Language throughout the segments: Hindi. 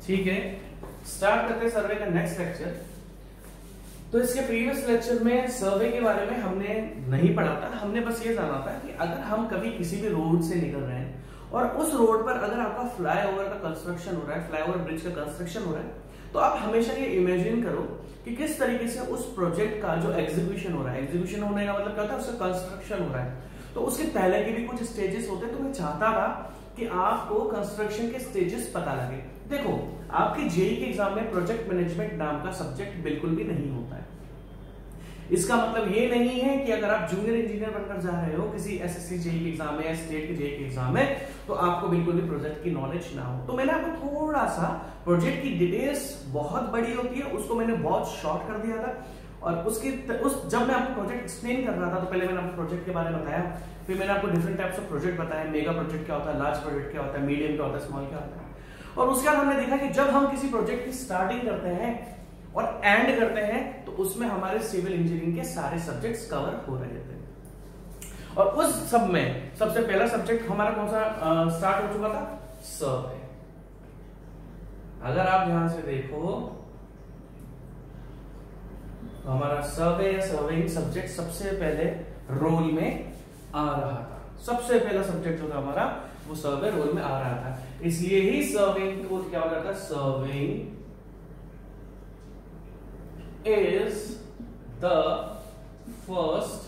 ठीक है, स्टार्ट करते हैं सर्वे का नेक्स्ट लेक्चर। तो इसके प्रीवियस लेक्चर में सर्वे के बारे में हमने नहीं पढ़ा था, हमने बस ये जाना था कि अगर हम कभी किसी भी रोड से निकल रहे हैं और उस रोड पर अगर आपका फ्लाईओवर का कंस्ट्रक्शन हो रहा है, फ्लाईओवर ब्रिज का कंस्ट्रक्शन हो रहा है, तो आप हमेशा ये इमेजिन करो कि किस तरीके से उस प्रोजेक्ट का जो एग्जीक्यूशन हो रहा है, एग्जीक्यूशन होने का मतलब क्या होता है, उसका कंस्ट्रक्शन हो रहा है, तो उसके पहले के भी कुछ स्टेजेस होते हैं। तो मैं चाहता था कि आपको कंस्ट्रक्शन के स्टेजेस पता लगे। देखो, आपके जेईई के एग्जाम में प्रोजेक्ट मैनेजमेंट नाम का सब्जेक्ट बिल्कुल भी नहीं होता है। इसका मतलब ये नहीं है कि अगर आप जूनियर इंजीनियर बनकर जा रहे हो किसी एसएससी जेईई के एग्जाम में या स्टेट के जेईई के एग्जाम में, तो आपको बिल्कुल भी प्रोजेक्ट की नॉलेज ना हो। तो मैंने आपको थोड़ा सा प्रोजेक्ट की डिटेल्स बहुत बड़ी होती है, उसको मैंने बहुत शॉर्ट कर दिया था। और जब मैं आपको प्रोजेक्ट एक्सप्लेन कर रहा था तो पहले मैंने आपको प्रोजेक्ट के बारे में बताया, फिर मैंने आपको डिफरेंट टाइप्स ऑफ प्रोजेक्ट बताया, मेगा प्रोजेक्ट क्या होता है, लार्ज प्रोजेक्ट क्या होता है, मीडियम क्या होता है, स्मॉल क्या होता है। और उसके बाद हमने देखा कि जब हम किसी प्रोजेक्ट की स्टार्टिंग करते हैं और एंड करते हैं तो उसमें हमारे सिविल इंजीनियरिंग के सारे सब्जेक्ट्स कवर हो रहे थे। और उस सब में सबसे पहला सब्जेक्ट हमारा कौन सा स्टार्ट हो चुका था, सर्वे। अगर आप ध्यान से देखो तो हमारा सर्वे या सर्वेइंग सब्जेक्ट सबसे पहले रोल में आ रहा था। सबसे पहला सब्जेक्ट जो था हमारा वो सर्वे रोल में आ रहा था, इसलिए ही सर्वेइंग को क्या होता था, surveying is the first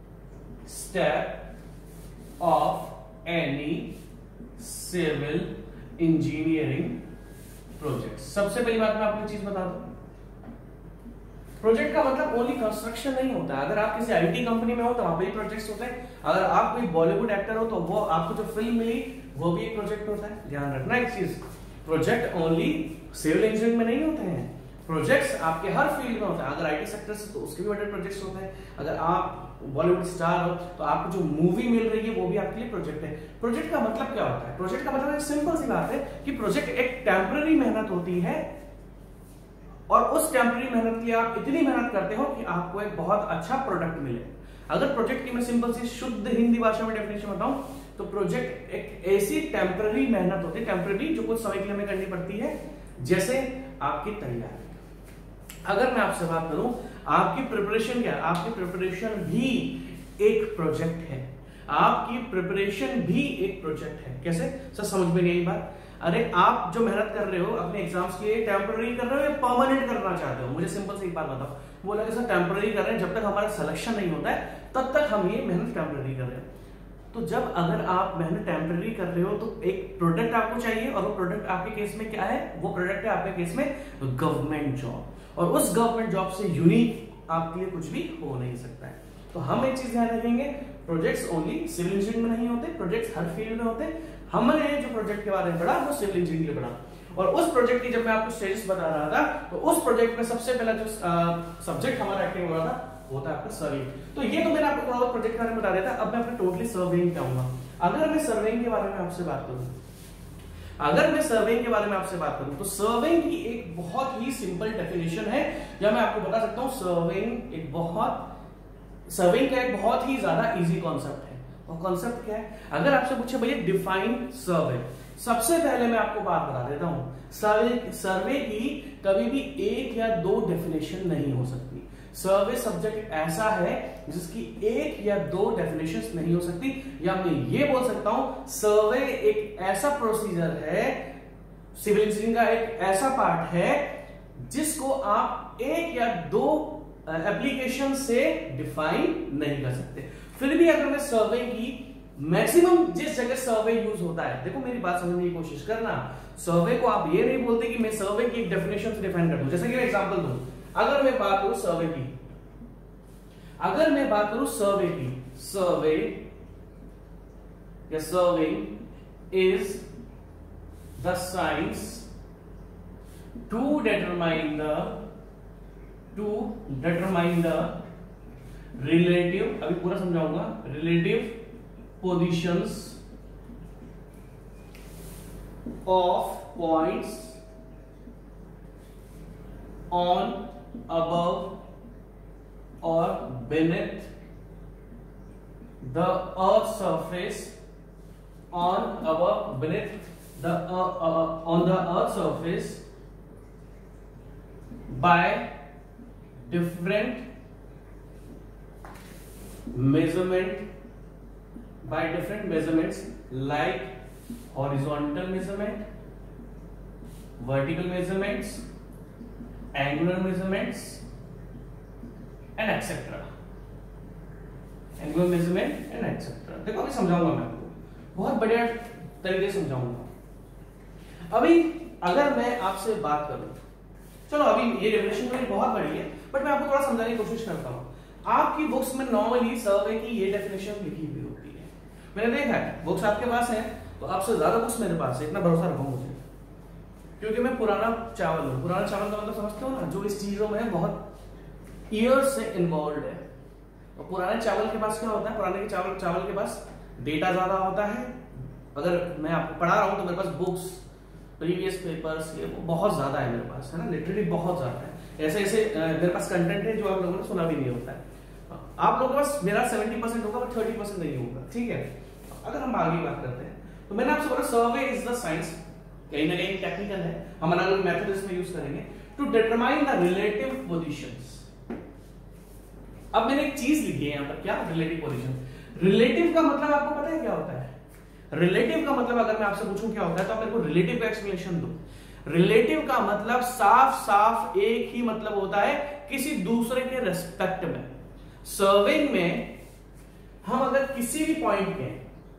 step of any civil engineering project। सबसे पहली बात मैं आपको चीज बता दूं, प्रोजेक्ट का मतलब ओनली कंस्ट्रक्शन नहीं होता है। अगर आप किसी आईटी कंपनी में हो तो वहां पे भी प्रोजेक्ट्स होते हैं, अगर आप कोई बॉलीवुड एक्टर हो तो वो आपको जो फिल्म मिली वो भी एक प्रोजेक्ट होता है। ध्यान रखना एक चीज, प्रोजेक्ट ओनली सिविल इंजीनियरिंग में नहीं होते हैं, प्रोजेक्ट्स आपके हर फील्ड में होता है। अगर आईटी सेक्टर से तो उसके भी बड़े प्रोजेक्ट्स होते हैं, अगर आप बॉलीवुड स्टार हो तो आपको जो मूवी मिल रही है वो भी आपके लिए प्रोजेक्ट है। प्रोजेक्ट का मतलब क्या होता है, प्रोजेक्ट का मतलब एक सिंपल सी बात है कि प्रोजेक्ट एक टेम्पररी मेहनत होती है और उस टेम्पररी मेहनत के लिए आप इतनी मेहनत करते हो कि आपको एक बहुत अच्छा प्रोडक्ट मिले। अगर प्रोजेक्ट की मैं सिंपल सी शुद्ध हिंदी भाषा में डेफिनेशन बताऊं तो प्रोजेक्ट एक ऐसी टेम्पररी मेहनत होती है, टेम्पररी जो कुछ समय के लिए हमें करनी पड़ती है, जैसे आपकी तैयारी। अगर मैं आपसे बात करूं आपकी प्रिपरेशन क्या है, आपकी प्रिपरेशन भी एक प्रोजेक्ट है, आपकी प्रिपरेशन भी एक प्रोजेक्ट है। कैसे सर, समझ में नहीं बात? अरे आप जो मेहनत कर रहे हो अपने एग्जाम्स के लिए, टेम्पररी कर रहे हो या परमानेंट करना चाहते हो? मुझे सिंपल से एक बात बताओ। बोला कि सर टेम्पररी कर रहे हैं, जब तक हमारा सिलेक्शन नहीं होता है तब तक हम ये मेहनत टेम्पररी कर रहे हैं। तो जब अगर आप मेहनत टेम्पररी कर रहे हो तो एक प्रोडक्ट आपको चाहिए, और वो प्रोडक्ट आपके केस में क्या है, वो प्रोडक्ट है आपके केस में गवर्नमेंट जॉब। और उस गवर्नमेंट जॉब से यूनिक आपके लिए कुछ भी हो नहीं सकता है। तो हम एक चीज ध्यान रखेंगे, प्रोजेक्ट्स ओनली सिविल इंजीनियरिंग में नहीं होते, प्रोजेक्ट्स हर फील्ड में होते हैं। हमने जो प्रोजेक्ट के बारे में पढ़ा वो सिविल इंजीनियरिंग के लिए पढ़ा, और उस प्रोजेक्ट की जब मैं आपको स्टेजेस बता रहा था तो उस प्रोजेक्ट में सबसे पहला जो सब्जेक्ट हमारा एक्टिव हो रहा था वो था आपका सर्वेइंग। तो ये तो मैंने आपको थोड़ा बहुत प्रोजेक्ट के बारे में बता दिया था। अब मैं अपने टोटली सर्वेइंग पे आऊंगा। अगर मैं सर्वेइंग के बारे में आपसे बात करूं, अगर मैं सर्वेइंग के बारे में आपसे बात करूं तो सर्वेइंग की एक बहुत ही सिंपल डेफिनेशन है, या मैं आपको बता सकता हूं सर्वेइंग का एक बहुत ही ज्यादा इजी कॉन्सेप्ट है। और कॉन्सेप्ट क्या है, अगर आपसे पूछे भैया डिफाइन सर्वे, सबसे पहले मैं आपको बात बता देता हूं, सर्वे की कभी भी एक या दो डेफिनेशन नहीं हो सकती। सर्वे सब्जेक्ट ऐसा है जिसकी एक या दो डेफिनेशंस नहीं हो सकती, या मैं ये बोल सकता हूं सर्वे एक ऐसा प्रोसीजर है, सिविल इंजीनियरिंग का एक ऐसा पार्ट है जिसको आप एक या दो एप्लीकेशन से डिफाइन नहीं कर सकते। फिर भी अगर मैं सर्वे की मैक्सिमम जिस जगह सर्वे यूज होता है, देखो मेरी बात समझने की कोशिश करना, सर्वे को आप ये नहीं बोलते कि मैं सर्वे की एक डेफिनेशन से डिफाइन कर दूं। जैसे कि मैं एग्जांपल दूं, अगर मैं बात करूं सर्वे की, सर्वे या surveying is the science to determine the relative, अभी पूरा समझाऊंगा, relative positions of points on, above or beneath the earth's surface, on, above, beneath on the earth surface by different measurements like horizontal measurement, vertical measurements, angular measurements and etc. angular measurement and etc. देखो अभी समझाऊंगा मैं आपको, बहुत बढ़िया तरीके से समझाऊंगा। अभी अगर मैं आपसे बात करूं, चलो अभी ये डेफिनेशन तो बहुत बड़ी है, बट मैं आपको थोड़ा समझाने की कोशिश करता हूं। आपकी बुक्स में नॉर्मली सर्वे की ये डेफिनेशन लिखी हुई होती है, मैंने देखा है बुक्स आपके पास है, तो आपसे ज्यादा बुक्स मेरे पास है, इतना भरोसा रखो मुझे, क्योंकि मैं पुराना चावल हूं। पुराना चावल का मतलब समझते हो ना, जो इस चीजों में बहुत ईयर्स से इन्वॉल्व है। और पुराने चावल के पास क्या होता है, पुराने के चावल के पास डेटा ज्यादा होता है। अगर मैं आपको पढ़ा रहा हूं तो मेरे पास बुक्स, प्रीवियस पेपर्स, ये बहुत ज्यादा है मेरे पास, है ना, लिटरली बहुत ज्यादा है। ऐसे ऐसे मेरे पास कंटेंट है जो आप लोगों ने सुना भी नहीं होता है। आप लोगों के पास मेरा 70% होगा, बट 30% नहीं होगा, ठीक है। अगर हम आगे बात करते हैं, तो मैंने आपसे बोला सर्वे इज द साइंस, कहीं ना कहीं टेक्निकल है, हम अलग अलग मेथड इसमें यूज करेंगे to determine the relative positions. अब मैंने एक चीज लिखी है यहां पर, क्या, रिलेटिव पोजीशन। रिलेटिव का मतलब आपको पता है क्या होता है? रिलेटिव का मतलब अगर मैं आपसे पूछूं क्या होता है, तो आप मेरे को रिलेटिव का एक्सप्लेनेशन दो। रिलेटिव का मतलब साफ साफ एक ही मतलब होता है, किसी दूसरे के रेस्पेक्ट में। सर्विंग में हम अगर किसी भी पॉइंट के,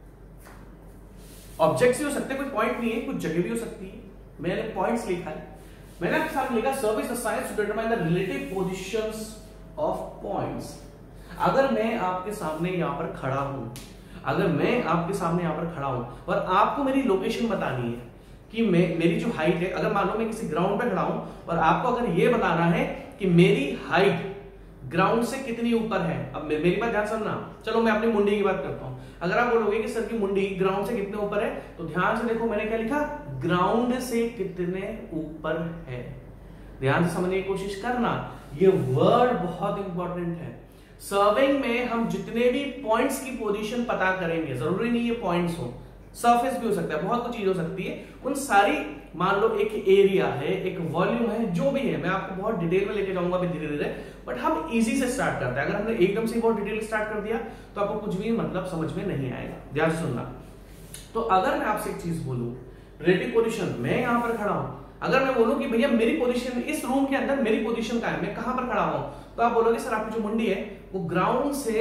ऑब्जेक्ट्स भी हो सकते हैं, कोई पॉइंट नहीं है, कुछ जगह भी हो सकती है, मैंने पॉइंट्स लिखा है, मैंने आपके सामने लिखा survey is the science to determine the relative positions of points. अगर मैं आपके सामने यहां पर खड़ा हूं, अगर मैं आपके सामने यहां पर खड़ा हूं और आपको मेरी लोकेशन बतानी है कि मेरी जो हाइट है, अगर मान लो मैं किसी ग्राउंड पे खड़ा हूं और आपको अगर ये बताना है कि मेरी हाइट ग्राउंड से कितनी ऊपर है। अब मेरी बात ध्यान सुनना, चलो मैं अपनी मुंडी की बात करता हूं। अगर आप बोलोगे कि सर की मुंडी ग्राउंड से कितने ऊपर है, तो ध्यान से देखो मैंने क्या लिखा, ग्राउंड से कितने ऊपर है। ध्यान से समझने की कोशिश करना, ये वर्ड बहुत इंपॉर्टेंट है। सर्विंग में हम जितने भी पॉइंट्स की पोजीशन पता करेंगे, जरूरी नहीं ये पॉइंट्स हो, सरफेस भी हो सकता है, बहुत कुछ चीज हो सकती है, उन सारी, मान लो एक एरिया है, एक वॉल्यूम है, जो भी है, मैं आपको बहुत डिटेल में लेके जाऊंगा धीरे धीरे, बट हम इजी से स्टार्ट करते हैं। अगर हमने एकदम से बहुत डिटेल स्टार्ट कर दिया तो आपको कुछ भी मतलब समझ में नहीं आएगा। ध्यान सुनना, तो अगर मैं आपसे एक चीज बोलूं, रिलेटिव पोजीशन, मैं यहां पर खड़ा हूं, अगर मैं बोलूं कि भैया मेरी पोजीशन इस रूम के अंदर, मेरी पोजीशन कहां है, मैं कहां पर खड़ा हूं, तो आप बोलोगे सर आपकी जो मुंडी है वो ग्राउंड से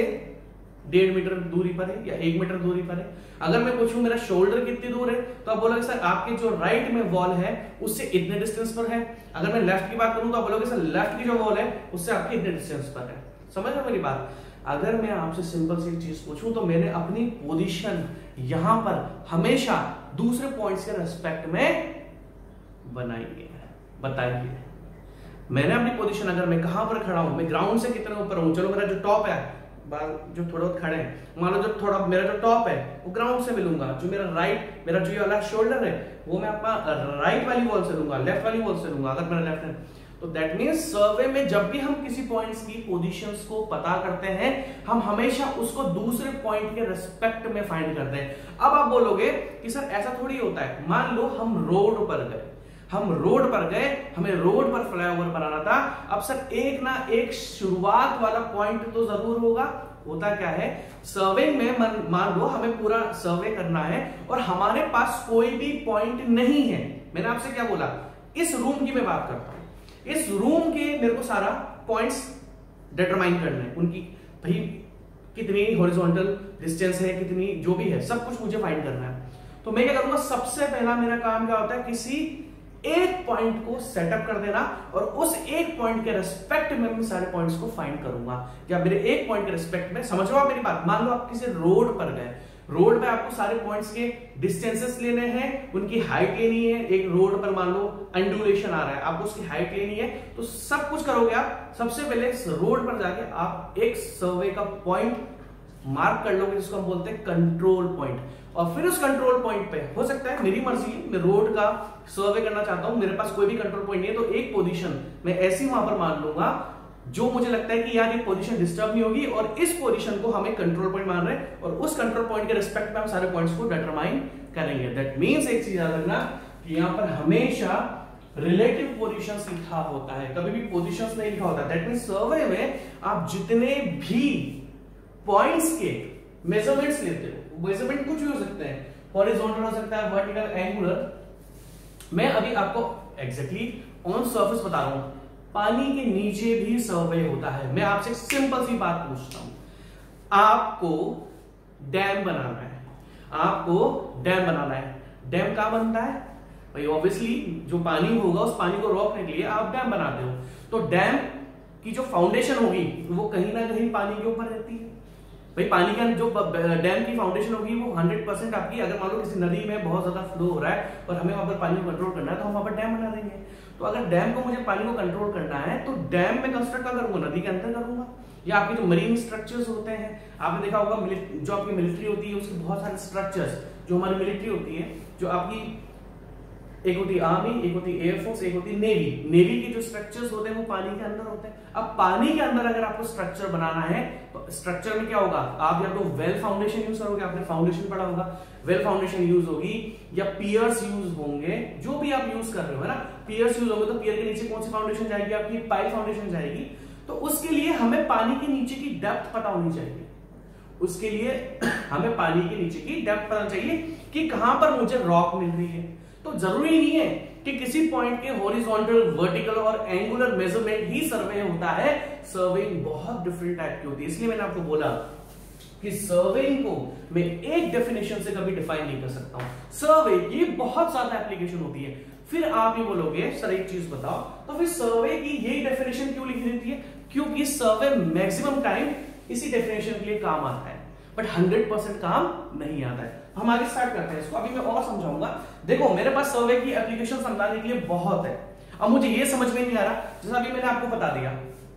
1.5 मीटर दूरी पर है या 1 मीटर दूरी पर है। अगर मैं पूछूं मेरा शोल्डर कितनी दूर है, तो आप बोलोगे सर आपके जो राइट में वॉल है उससे इतने डिस्टेंस पर है। अगर मैं लेफ्ट की बात करूं तो आप बोलोगे सर लेफ्ट की जो वॉल है उससे आपके इतने डिस्टेंस पर है। समझ रहे हो मेरी बात? अगर मैं आपसे सिंपल सी चीज पूछूं, तो मैंने अपनी पोजीशन यहां पर हमेशा दूसरे पॉइंट्स के रेस्पेक्ट में बनाई है। बताइए, मैंने अपनी पोजीशन, अगर मैं कहां पर खड़ा हूं, मैं ग्राउंड से कितने ऊपर हूं, चलो मेरा जो टॉप है, जो थोड़ा खड़े हैं, मान लो जो थोड़ा मेरा जो टॉप है वो ग्राउंड से मिलूंगा, जो मेरा राइट, मेरा जो ये वाला शोल्डर है वो मैं अपना राइट वाली वॉल से लूंगा, लेफ्ट वाली वॉल से लूंगा, अगर मेरा लेफ्ट है। तो दैट मींस सर्वे में जब भी हम किसी पॉइंट्स की पोजीशंस को पता करते हैं, हम हमेशा उसको दूसरे पॉइंट के रिस्पेक्ट में फाइंड करते हैं। अब आप बोलोगे कि सर ऐसा थोड़ी होता है, मान लो हम रोड पर गए, हमें रोड पर फ्लाईओवर बनाना था। अब सर एक ना एक शुरुआत वाला पॉइंट तो जरूर होगा। होता क्या है, सर्वे में मान लो हमें पूरा सर्वे करना है और हमारे पास कोई भी पॉइंट नहीं है। मैंने आपसे क्या बोला, इस रूम की मैं बात करता हूं, इस रूम के मेरे को सारा पॉइंट्स डिटरमाइन करने हैं, उनकी भाई कितनी हॉरिजॉन्टल डिस्टेंस है, कितनी जो भी है, सब कुछ मुझे फाइंड करना है। तो मैं क्या करूंगा, सबसे पहला मेरा काम क्या होता है, किसी एक पॉइंट को सेटअप कर देना और उस एक पॉइंट के रेस्पेक्ट में मैं सारे पॉइंट्स को फाइंड करूंगा। या मेरे एक पॉइंट के रेस्पेक्ट में, समझ लो आप मेरी बात, मान लो आप किसी रोड पर गए, रोड पे आपको सारे पॉइंट्स के डिस्टेंसेस लेने हैं, उनकी हाइट लेनी है। एक रोड पर मान लो अंडुलेशन आ रहा है, आपको उसकी हाइट लेनी है, तो सब कुछ करोगे आप। सबसे पहले रोड पर जाके आप एक सर्वे का पॉइंट मार्क कर लोगे, जिसको हम बोलते हैं कंट्रोल पॉइंट। और फिर उस कंट्रोल पॉइंट पे, हो सकता है मेरी मर्जी है, मैं रोड का सर्वे करना चाहता हूं, मेरे पास कोई भी कंट्रोल पॉइंट नहीं है, तो एक पोजीशन मैं ऐसी वहां पर मान लूंगा जो मुझे लगता है कि यार ये पोजीशन डिस्टर्ब नहीं होगी, और इस पोजीशन को हमें कंट्रोल पॉइंट मान रहे हैं, और उस कंट्रोल पॉइंट के रिस्पेक्ट में हम सारे पॉइंट्स को डिटरमाइन करेंगे। दैट मीन्स एक चीज याद रखना कि यहाँ पर हमेशा रिलेटिव पोजीशंस लिखा होता है, कभी भी पोजीशंस नहीं लिखा होता। दैट मीन्स सर्वे में आप जितने भी पॉइंट्स के मेजरमेंट्स लेते हो, मेजरमेंट कुछ भी हो सकते हैं, हॉरिजॉन्टल हो सकता है, वर्टिकल, एंगुलर। मैं अभी आपको एग्जैक्टली ऑन सरफेस बता रहा हूं, पानी के नीचे भी सर्वे होता है। मैं आपसे सिंपल सी बात पूछता हूं, आपको डैम बनाना है, आपको डैम बनाना है। डैम कहां बनता है भाई? ऑब्वियसली जो पानी होगा उस पानी को रोकने के लिए आप डैम बनाते हो। तो डैम की जो फाउंडेशन होगी वो कहीं ना कहीं पानी के ऊपर रहती है भाई। पानी का जो डैम की फाउंडेशन होगी वो 100% आपकी, अगर मान लो किसी नदी में बहुत ज्यादा फ्लो हो रहा है और हमें वहां पर पानी को कंट्रोल करना है तो हम वहां पर डैम बना देंगे। तो अगर डैम को मुझे पानी को कंट्रोल करना है तो डैम में कंस्ट्रक्ट करूंगा, नदी के अंदर करूंगा। या आपके जो मरीन स्ट्रक्चर्स होते हैं, आपने देखा होगा जो आपकी मिलिट्री होती है उसके बहुत सारे स्ट्रक्चर्स, जो हमारी मिलिट्री होती है, जो आपकी एक होती है आर्मी, एक होती है एयरफोर्स, एक होती है नेवी। नेवी के जो स्ट्रक्चर्स होते हैं वो पानी के अंदर होते हैं। अब पानी के अंदर अगर आपको स्ट्रक्चर बनाना है तो स्ट्रक्चर में क्या होगा, आप या तो वेल फाउंडेशन यूज करोगे, आपने फाउंडेशन पढ़ा होगा, वेल फाउंडेशन यूज होगी, या पियर्स यूज होंगे, जो भी आप यूज कर रहे हो है ना, पियर्स यूज होंगे। तो पियर के नीचे कौन सी फाउंडेशन जाएगी आपकी? पाइल फाउंडेशन जाएगी। तो उसके लिए हमें पानी के नीचे की डेप्थ पता होनी चाहिए, उसके लिए हमें पानी के नीचे की डेप्थ पता चाहिए कि कहां पर मुझे रॉक मिल रही है। तो जरूरी नहीं है कि किसी पॉइंट के हॉरिजॉन्टल, वर्टिकल और एंगुलर मेजरमेंट ही सर्वे होता है। सर्वेइंग बहुत डिफरेंट टाइप की होती है, इसलिए मैंने आपको बोला कि सर्वेइंग को मैं एक डेफिनेशन से कभी डिफाइन नहीं कर सकता हूं। सर्वे की बहुत ज्यादा एप्लीकेशन होती है। फिर आप ये बोलोगे सर एक चीज बताओ, तो फिर सर्वे की यही डेफिनेशन क्यों लिखी रहती है? क्योंकि सर्वे मैक्सिमम टाइम इसी डेफिनेशन के लिए काम आता है, बट 100% काम नहीं आता है। हम आगे स्टार्ट करते हैं इसको, अभी मैं और समझाऊंगा। देखो मेरे पास सर्वे की एप्लीकेशन समझाने के लिए बहुत है। अब मुझे ये समझ में नहीं आ रहा, जैसा अभी मैंने आपको बता दिया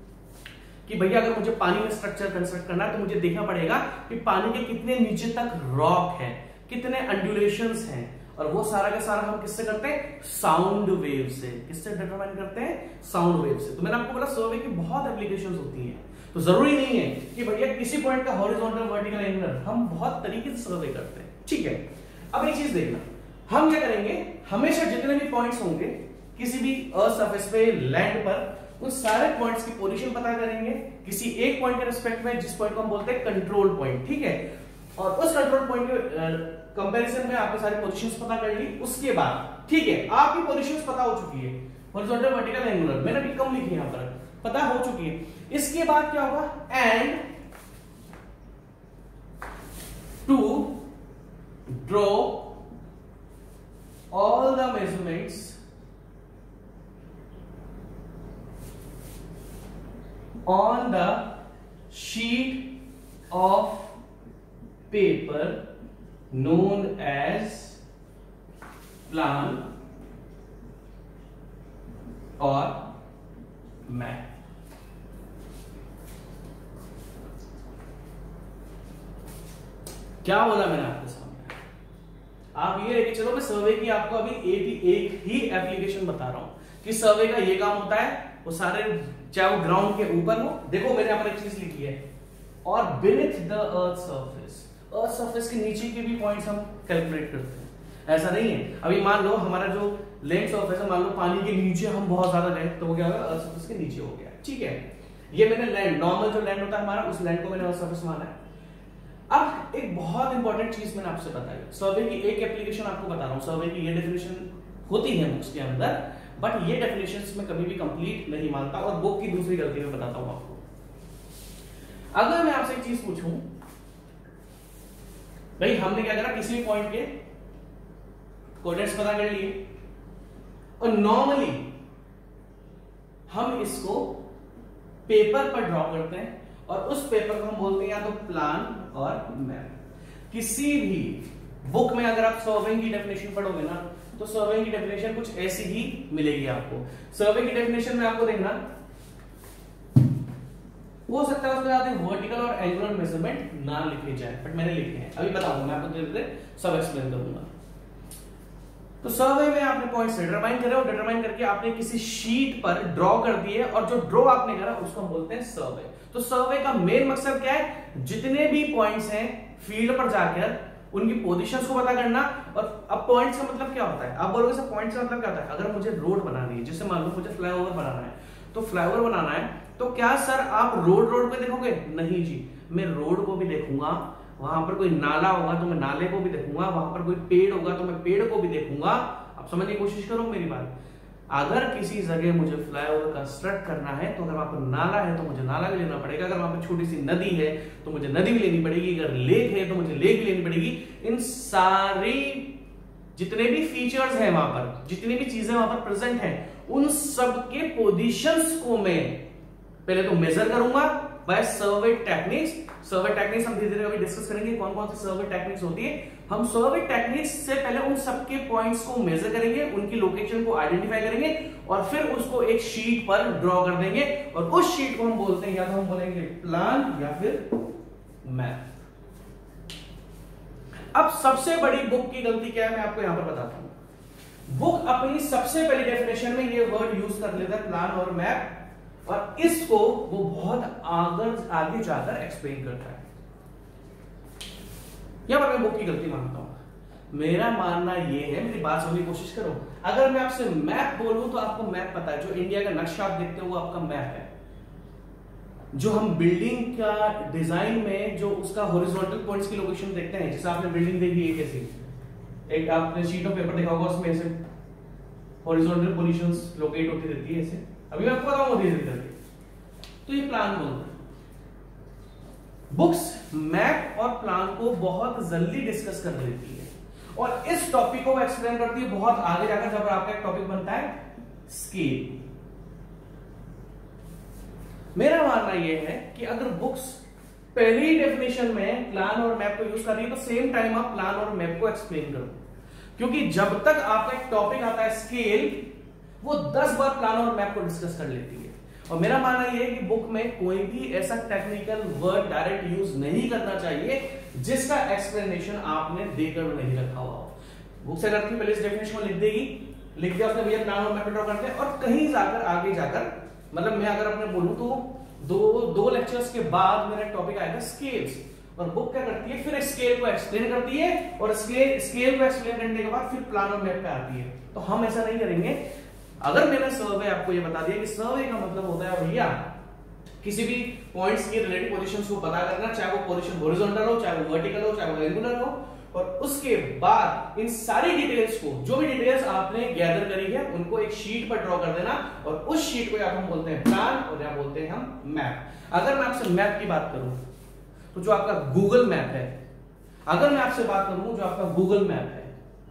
कि भैया अगर मुझे पानी में स्ट्रक्चर कंस्ट्रक्ट करना है तो मुझे देखना पड़ेगा कि पानी के कितने नीचे तक रॉक है, कितने अंडुलेशंस हैं, और वो सारा का सारा हम किससे करते हैं? साउंड वेव से। किससे डिटरमाइन करते हैं? साउंड वेव से। तो मैंने आपको बोला सर्वे की बहुत एप्लीकेशंस होती हैं। तो जरूरी नहीं है कि भैया किसी पॉइंट का हॉरिजॉन्टल, वर्टिकल, एंगुलर, हम बहुत तरीके से सर्वे करते हैं, ठीक है। अब एक चीज देखना, हम क्या करेंगे, हमेशा जितने भी पॉइंट्स होंगे किसी भी अर्थ सरफेस पे, लैंड पर, उन सारे पॉइंट्स की पोजीशन पता करेंगे किसी एक पॉइंट के रिस्पेक्ट में, जिस पॉइंट को हम बोलते हैं कंट्रोल पॉइंट, ठीक है। और उस कंट्रोल पॉइंट के कंपैरिजन में आपने सारी पोजीशंस पता कर ली। उसके बाद ठीक है, आपकी पोजीशंस पता हो चुकी है, हॉरिजॉन्टल, वर्टिकल, एंगुलर, मैंने अभी कम लिखी है यहां पर, पता हो चुकी है। इसके बाद क्या होगा? And to draw all the measurements on the sheet of paper known as plan or map। क्या बोला मैंने आपके सामने? आप ये लेके चलो, मैं सर्वे की आपको अभी एक ही एप्लीकेशन बता रहा हूं कि सर्वे का ये काम होता है। वो सारे, चाहे वो ग्राउंड के ऊपर हो, देखो मैंने यहाँ पर एक चीज लिखी है, और beneath the earth surface, earth surface के नीचे के भी पॉइंट्स हम कैलकुलेट करते हैं। ऐसा नहीं है, अभी मान लो हमारा जो लैंड सरफेस है, मान लो पानी के नीचे हम बहुत ज्यादा गए तो वो क्या होगा? अर्थ सरफेस के नीचे हो गया, ठीक है। ये मैंने लैंड, नॉर्मल जो लैंड होता है हमारा, उस लैंड को मैंने अर्थ सरफेस माना है। अब एक बहुत इंपॉर्टेंट चीज मैंने आपसे बताई, सर्वे की एक एप्लीकेशन आपको बता रहा हूं। सर्वे की ये डेफिनेशन होती है बुक्स के अंदर, बट ये डेफिनेशंस में कभी भी कंप्लीट नहीं मानता, और बुक की दूसरी गलती में बताता हूं आपको। अगर मैं आपसे एक चीज पूछूं, भाई हमने क्या करा, किसी पॉइंट के कोऑर्डिनेट्स पता कर लिए, और नॉर्मली हम इसको पेपर पर ड्रॉ करते हैं, और उस पेपर को हम बोलते हैं या तो प्लान और मैप। किसी भी बुक में अगर आप सर्वेइंग की डेफिनेशन पढ़ोगे ना, तो सर्वेइंग की डेफिनेशन कुछ ऐसी ही मिलेगी आपको। सर्वे की डेफिनेशन में आपको देखना, हो सकता है उसमें आते वर्टिकल और एंगुलर मेजरमेंट ना लिखे जाए, बट मैंने लिखे हैं, अभी बताऊंगा मैं आपको, धीरे धीरे सब एक्सप्लेन करूंगा। तो सर्वे में आपने पॉइंट्स डिटरमाइन करे, और डिटरमाइन करके आपने किसी शीट पर ड्रॉ कर दिए, और जो ड्रॉ आपने करा उसको हम बोलते हैं सर्वे। तो सर्वे का मेन मकसद क्या है? जितने भी पॉइंट्स हैं फील्ड पर जाकर उनकी पोजीशंस को पता करना। और अब पॉइंट्स का मतलब क्या होता है, आप बोलोगे सर पॉइंट्स का मतलब क्या होता है, अगर मुझे रोड बनानी है, जैसे मान लो मुझे फ्लाईओवर बनाना है, तो फ्लाईओवर बनाना है तो क्या सर आप रोड पे देखोगे, नहीं जी, मैं रोड को भी देखूंगा, वहां पर कोई नाला होगा तो मैं नाले को भी देखूंगा, वहां पर कोई पेड़ होगा तो मैं पेड़ को भी देखूंगा। आप समझने की कोशिश करो मेरी बात। अगर किसी जगह मुझे फ्लाईओवर कंस्ट्रक्ट करना है तो अगर वहां पर नाला है तो मुझे नाला भी लेना पड़ेगा, अगर वहां पर छोटी सी नदी है तो मुझे नदी भी लेनी पड़ेगी, अगर लेक है तो मुझे लेक भी लेनी पड़ेगी। इन सारी जितने भी फीचर्स हैं वहां पर, जितनी भी चीजें वहां पर प्रेजेंट हैं, उन सब के पोजीशंस को मैं पहले तो मेजर करूंगा by survey techniques. Survey techniques हम धीरे धीरे अभी डिस्कस करेंगे कौन कौन सी सर्वे टेक्निक्स होती है। हम सर्वे टेक्निक्स से पहले उन सबके पॉइंट्स को मेजर करेंगे, उनकी लोकेशन को आइडेंटिफाई करेंगे और फिर उसको एक शीट पर ड्रॉ कर देंगे और उस शीट को हम बोलते हैं, या तो हम बोलेंगे प्लान या फिर मैप। अब सबसे बड़ी बुक की गलती क्या है मैं आपको यहां पर बताता हूं। बुक अपनी सबसे पहली डेफिनेशन में ये वर्ड यूज कर लेता है प्लान और मैप, और इसको वो बहुत आगे जाकर एक्सप्लेन करता है। यहां पर मैं बुक की गलती मानता हूं। मेरा मानना यह है, मेरी बात सुनने की कोशिश करो, अगर मैं आपसे मैप बोलूं तो आपको मैप पता है, जो इंडिया का नक्शा आप देखते हो वो आपका मैप है। जो हम बिल्डिंग का डिजाइन में जो उसका हॉरिजॉन्टल पॉइंट्स की लोकेशन देखते हैं, जैसे आपने बिल्डिंग देखी है कैसी, एक आपने शीट ऑफ पेपर देखा होगा, उसमें ऐसे हॉरिजॉन्टल पोजीशंस लोकेट होती रहती है ऐसे, अभी मैं आपको बताऊंगा धीरे धीरे करके। तो ये प्लान बोलते हैं। बुक्स मैप और प्लान को बहुत जल्दी डिस्कस कर लेती है और इस टॉपिक को एक्सप्लेन करती है बहुत आगे जाकर, जब आपका एक टॉपिक बनता है स्केल। मेरा मानना यह है कि अगर बुक्स पहली डेफिनेशन में प्लान और मैप को यूज कर रही है तो सेम टाइम आप प्लान और मैप को एक्सप्लेन करो, क्योंकि जब तक आपका एक टॉपिक आता है स्केल, वो 10 बार प्लान और मैप को डिस्कस कर लेती है। और मेरा मानना यह है कि बुक में कोई भी ऐसा टेक्निकल वर्ड डायरेक्ट यूज नहीं करना चाहिए जिसका एक्सप्लेनेशन आपने देकर नहीं रखा हुआ हो। बुक से करती पहले इस डेफिनेशन को लिख देगी, लिख दिया उसने, भैया प्लान और मैप ड्रॉ करते हैं, और कहीं जाकर आगे जाकर, मतलब मैं अगर अपने बोलूं तो दो लेक्चर्स के बाद मेरा टॉपिक आएगा स्केल्स, और बुक क्या करती है फिर स्केल को एक्सप्लेन करती है, और स्केल को एक्सप्लेन करने के बाद फिर प्लान और मैप पे आती है। तो हम ऐसा नहीं करेंगे। अगर मैंने सर्वे आपको ये बता दिया कि सर्वे का मतलब होता है भैया किसी भी पॉइंट्स की रिलेटिव पोजीशंस को पता करना, चाहे वो पोजीशन हॉरिजॉन्टल हो, चाहे वो वर्टिकल हो, चाहे वो एंगुलर हो, और उसके बाद इन सारी डिटेल्स को, जो भी डिटेल्स आपने गैदर करी है, उनको एक शीट पर ड्रॉ कर देना, और उस शीट को या हम बोलते हैं प्लान और या बोलते हैं हम मैप। अगर मैं आपसे मैप की बात करूं तो जो आपका गूगल मैप है, अगर मैं आपसे बात करूं जो आपका गूगल मैप है,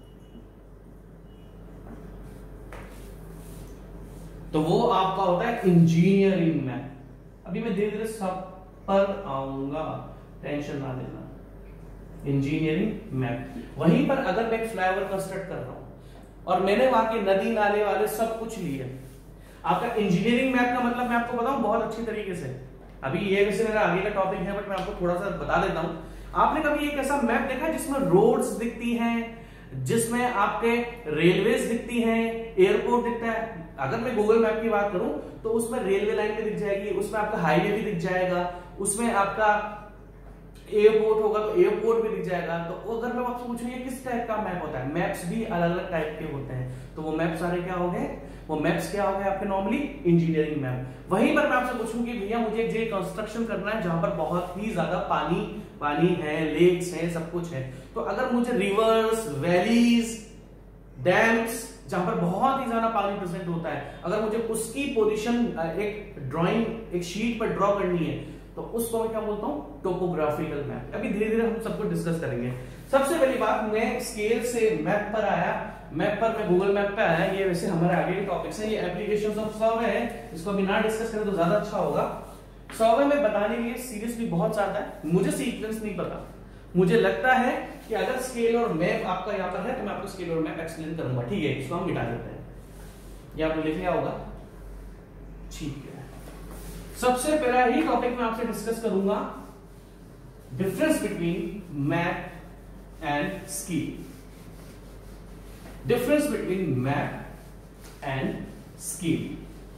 तो वो आपका होता है इंजीनियरिंग मैप। अभी मैं धीरे धीरे सब पर आऊंगा, टेंशन ना लेना। इंजीनियरिंग मैप, वहीं पर अगर मैं फ्लाईओवर कंस्ट्रक्ट कर रहा हूं और मैंने वहां के नदी नाले वाले सब कुछ लिए, आपका इंजीनियरिंग मैप का मतलब मैं आपको बताऊं बहुत अच्छी तरीके से। अभी ये वैसे मेरा आगे का टॉपिक है, बट मैं आपको थोड़ा सा बता देता हूं। आपने कभी एक ऐसा मैप देखा है जिसमें रोड्स दिखती हैं, जिसमें आपके रेलवेज दिखती हैं, एयरपोर्ट दिखता है? अगर मैं गूगल मैप की बात करूं तो उसमें रेलवे लाइन भी दिख जाएगी, उसमें आपका हाईवे भी दिख जाएगा, उसमें आपका एयरपोर्ट होगा तो एयरपोर्ट भी दिख जाएगा। तो अगर मैं आपसे पूछूं ये किस टाइप का मैप होता है, मैप्स भी अलग अलग टाइप के होते हैं, तो वो मैप सारे क्या हो गए, वो मैप्स क्या हो गए आपके नॉर्मली इंजीनियरिंग मैप। वहीं पर मैं आपसे पूछूं कि भैया मुझे एक कंस्ट्रक्शन करना है जहां पर बहुत ही ज्यादा पानी है, लेक्स है, सब कुछ है, तो अगर मुझे रिवर्स, वैलीज, डैम्स जहां पर बहुत ही ज्यादा पानी प्रेजेंट होता है, अगर मुझे उसकी पोजीशन एक ड्राइंग एक शीट पर ड्रॉ करनी है, तो उसको मैं क्या बोलता हूं, टोपोग्राफिकल मैप। अभी धीरे धीरे हम सबको डिस्कस करेंगे। सबसे पहली बात, मैं स्केल से मैप पर आया, मैप पर मैं गूगल मैप पे आया। ये वैसे हमारे आगे के टॉपिक्स हैं, ये एप्लीकेशंस ऑफ सर्वे है, इसको अभी ना डिस्कस करें तो ज्यादा अच्छा होगा। सर्वे में बताने के लिए सीरियसली बहुत ज्यादा है, मुझे सीक्वेंस नहीं पता। मुझे लगता है कि अगर स्केल और मैप आपका यहाँ पर है तो मैं आपको स्केल और मैप एक्सप्लेन करूंगा, ठीक है? इसको हम मिटा देते हैं, ये आपने लिख लिया होगा, ठीक है। सबसे पहला ही टॉपिक मैं आपसे डिस्कस करूंगा, difference between map and scale. Difference between map and scale.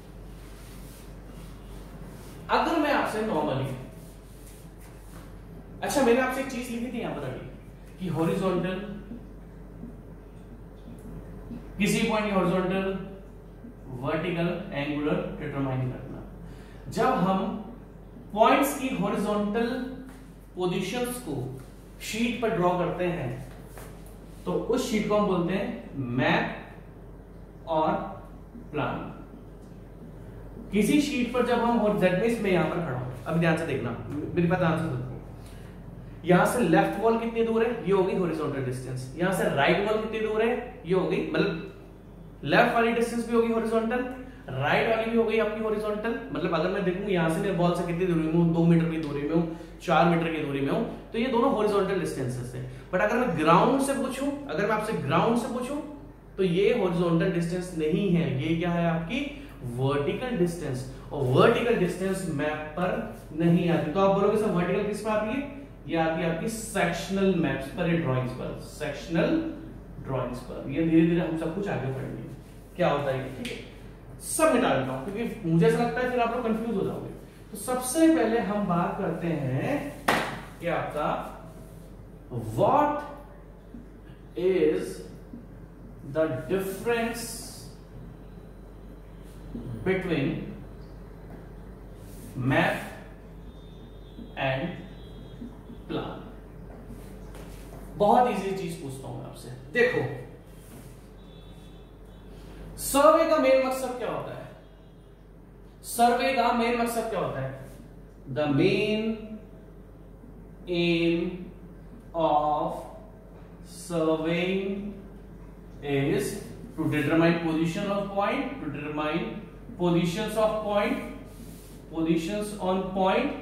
अगर मैं आपसे नॉर्मली, अच्छा मैंने आपसे एक चीज लिखी थी यहां पर अभी कि हॉरिजॉन्टल, किसी पॉइंट की हॉरिजॉन्टल, वर्टिकल, एंगुलर डिटरमाइन करना। जब हम पॉइंट्स की हॉरिजॉन्टल पोजीशंस को शीट पर ड्रॉ करते हैं तो उस शीट को हम बोलते हैं मैप और प्लान। किसी शीट पर जब हम जेड में यहां पर खड़ा हूं, अब ध्यान से देखना, मेरी बात ध्यान से सुनो। यहां से लेफ्ट वॉल कितनी दूर है, ये होगी हॉरिजॉन्टल डिस्टेंस। यहां से राइट वॉल कितनी दूर है, ये होगी, मतलब लेफ्ट वाली डिस्टेंस भी होगी हॉरिजॉन्टल, राइट वाली भी हो गई आपकी हॉरिजॉन्टल। मतलब अगर मैं देखूं यहां से मैं बॉल से कितनी दूरी में हूं, 2 मीटर की दूरी में हूं, 4 मीटर की दूरी में हूं, तो ये दोनों हॉरिजॉन्टल डिस्टेंसेस है। बट अगर मैं ग्राउंड से पूछूं, अगर मैं आपसे ग्राउंड से पूछूं तो ये हॉरिजॉन्टल डिस्टेंस नहीं है, ये क्या है आपकी वर्टिकल डिस्टेंस। और वर्टिकल डिस्टेंस मैप पर नहीं आती। तो आप बोलोगे सर वर्टिकल किस पर आती है, ये आती है आपकी सेक्शनल मैप्स पर, ये ड्राइंग्स पर, सेक्शनल ड्राइंग्स पर। ये धीरे धीरे हम सब कुछ आगे बढ़ेंगे क्या होता है, ठीक है। सब मिटा देता हूं क्योंकि मुझे ऐसा लगता है फिर आप लोग कंफ्यूज हो जाओगे। तो सबसे पहले हम बात करते हैं कि आपका what is the difference between map and plan. बहुत इजी चीज पूछता हूं मैं आपसे, देखो सर्वे का मेन मकसद क्या होता है, सर्वे का मेन मकसद क्या होता है, the main aim of surveying is to determine position of point, to determine positions of point, positions on point,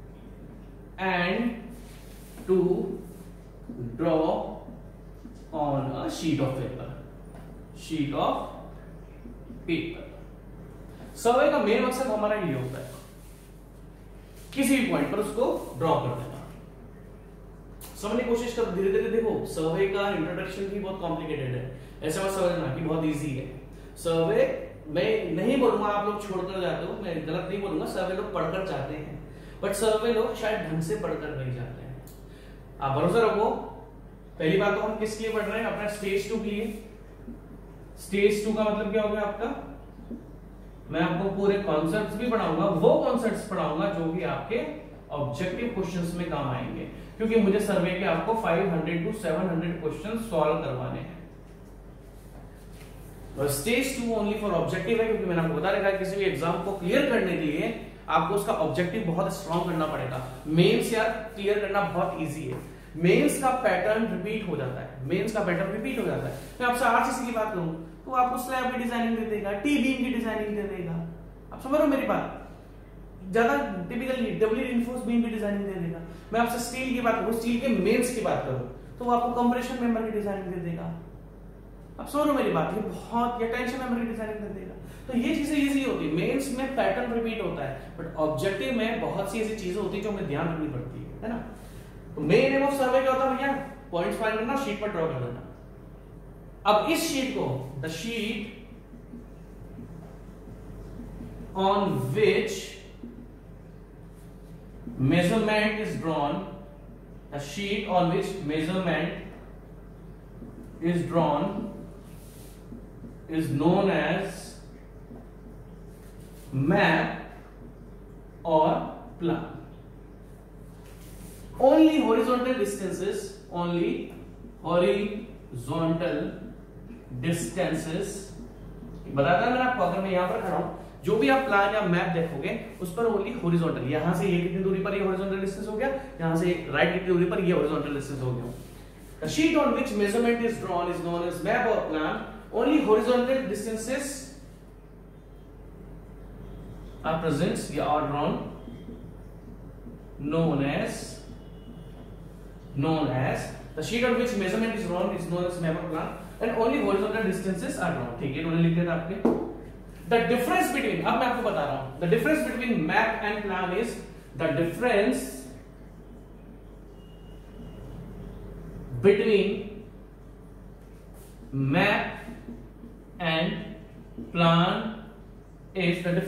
and to draw on a sheet of paper, sheet of paper. Survey का मेन मकसद हमारा ये होता है किसी भी पॉइंट पर उसको ड्रॉ कर देना। समझने की कोशिश करो, धीरे धीरे देखो। सर्वे का इंट्रोडक्शन भी बहुत कॉम्प्लिकेटेड है, ऐसा मत समझना कि बहुत इजी है। सर्वे मैं नहीं बोलूंगा आप लोग छोड़कर जाते हो, मैं गलत नहीं बोलूंगा, सर्वे लोग पढ़कर जाते हैं, बट सर्वे लोग शायद ढंग से पढ़कर नहीं जाते हैं। आप भरोसा रखो, पहली बात तो हम किसके लिए पढ़ रहे हैं, अपना स्टेज 2 के लिए। स्टेज 2 का मतलब क्या हो गया आपका, मैं आपको पूरे कॉन्सेप्ट्स भी पढ़ाऊंगा, वो कॉन्सेप्ट्स पढ़ाऊंगा जो कि आपके ऑब्जेक्टिव क्वेश्चंस में काम आएंगे, क्योंकि मुझे सर्वे के आपको 500 to 700 क्वेश्चन सॉल्व करवाने हैं। और स्टेज 2 ओनली फॉर ऑब्जेक्टिव है, क्योंकि मैंने आपको बता रखा है किसी भी एग्जाम को क्लियर करने के लिए आपको उसका ऑब्जेक्टिव बहुत स्ट्रॉन्ग करना पड़ेगा। मेंस यार क्लियर करना बहुत इजी है, मेंस का पैटर्न रिपीट हो जाता है, मेंस का पैटर्न रिपीट हो जाता है। मैं आपसे आरसीसी की बात करूं तो आपको स्लैब की डिजाइनिंग दे देगा, टी बीम की डिजाइनिंग दे देगा, आप समझ रहे हो मेरी बात, ज्यादा टिपिकल डबल रिइंफोर्स बीम की डिजाइनिंग दे देगा। मैं आपसे स्टील की बात करूं, स्टील के मेंस की बात करूं तो वो आपको कंप्रेशन मेंबर की डिजाइनिंग दे देगा, आप समझ रहे हो मेरी बात, ये बहुत, या टेंशन मेंबर की डिजाइनिंग कर देगा। तो ये चीजें इजी होती है, मेंस में पैटर्न रिपीट होता है, बट ऑब्जेक्टिव में बहुत सी ऐसी चीजें होती है जो हमें ध्यान रखनी पड़ती है ना। तो मेन एम ऑफ सर्वे क्या होता है भैया, पॉइंट्स फाइंड करना, शीट पर ड्रॉ कर देना। अब इस शीट को, the sheet on which measurement is drawn, a sheet on which measurement is drawn is known as map or plan. Only horizontal distances, only horizontal distances, बताया था मैंने आपको, अगर मैं यहां पर खड़ा हूं, जो भी आप प्लान या मैप देखोगे उस पर ओनली हॉरिजॉन्टल, यहां से ये कितनी दूरी पर ये हॉरिजॉन्टल डिस्टेंस हो गया, यहां से राइट कितनी दूरी पर ये हॉरिजॉन्टल डिस्टेंस हो गया। The sheet on which measurement is drawn is known as map or plan. Only horizontal distances are present या are drawn, known as the sheet on which measurement is drawn is known as map or plan, and only horizontal distances are drawn. ठीक है, इन्होंने लिख दिया था आपके। The difference between, अब मैं आपको बता रहा हूं, the difference between map and plan is the difference between map and plan is the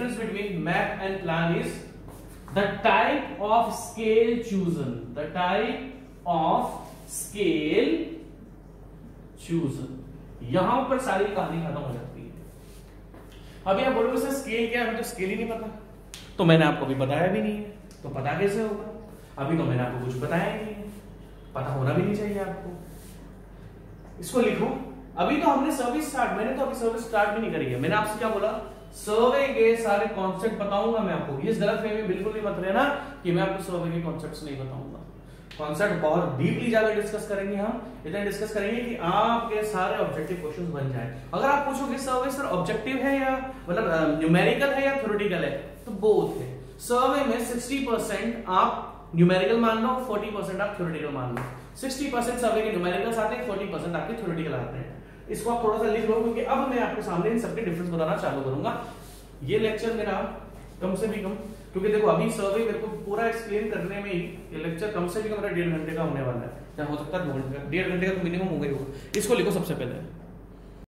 type of scale chosen, the type of scale choose. यहां पर सारी कहानी खत्म हो जाती है। अभी आप बोलोगे सर स्केल क्या है, हमें तो स्केल ही नहीं पता। तो मैंने आपको अभी बताया भी नहीं है, तो पता कैसे होगा? अभी तो मैंने आपको कुछ बताया ही नहीं है, पता होना भी नहीं चाहिए आपको। इसको लिखो। अभी तो हमने सर्विस स्टार्ट, मैंने तो अभी सर्विस स्टार्ट भी नहीं करी है। मैंने आपसे क्या बोला? सर्वे के सारे कॉन्सेप्ट बताऊंगा मैं आपको। इस गलतफहमी में बिल्कुल नहीं मत रहना कि मैं आपको सर्वे के कॉन्सेप्ट्स नहीं बताऊंगा। कॉन्सेप्ट बहुत डीपली जाकर डिस्कस करेंगे हम। इतना डिस्कस करेंगे कि आपके सारे ऑब्जेक्टिव क्वेश्चंस बन जाए। अगर आप पूछोगे सर्वे सर ऑब्जेक्टिव है या मतलब न्यूमेरिकल है या थ्योरेटिकल है, तो बोथ है। सर्वे में 60% आप न्यूमेरिकल मान लो, 40% आप थ्योरेटिकल मान लो। 60% सर्वे के न्यूमेरिकल्स आते हैं, 40% आपके थ्योरेटिकल आते हैं। इसको आप थोड़ा सा लिख लो, क्योंकि अब मैं आपके सामने इन सबके डिफरेंस बताना चालू करूंगा। ये लेक्चर मेरा कम से भी कम, क्योंकि देखो अभी सर्वे मेरे को पूरा एक्सप्लेन करने में ही ये लेक्चर कम से भी कम 1.5 घंटे का होने वाला है। क्या हो सकता है 2 घंटे का, 1.5 घंटे का तो मिनिमम हो गई होगा। इसको लिखो सबसे पहले।